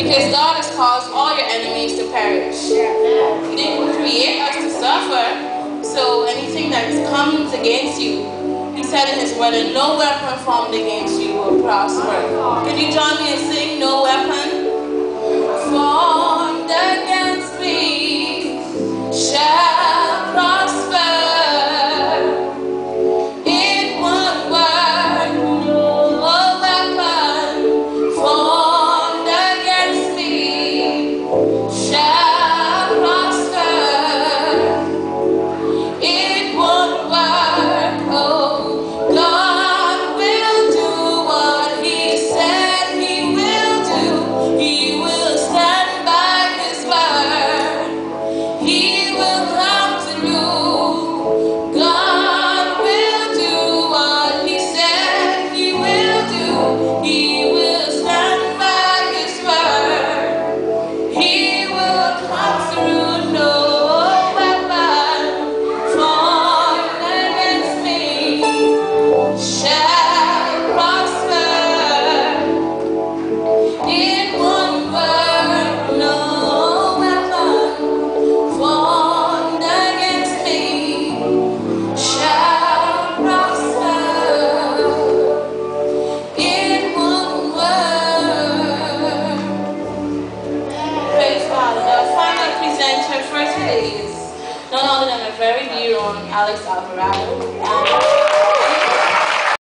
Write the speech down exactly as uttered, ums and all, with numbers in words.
Because God has caused all your enemies to perish. He didn't create us to suffer. So anything that comes against you, He said in His word, that no weapon formed against you will prosper. Could you join me and sing, no weapon formed against me shall prosper. It won't work. No weapon formed against me shall prosper. It won't work. Oh, God will do what He said He will do. He will stand by His word. He will come through. God will do what He said He will do. He will stand by His word. He will come through. No weapon formed against me shall prosper. It won't work. No weapon formed against me shall prosper. It won't work. Praise God. And our final presenter, first please, none other than a very dear own Alex Alvarado.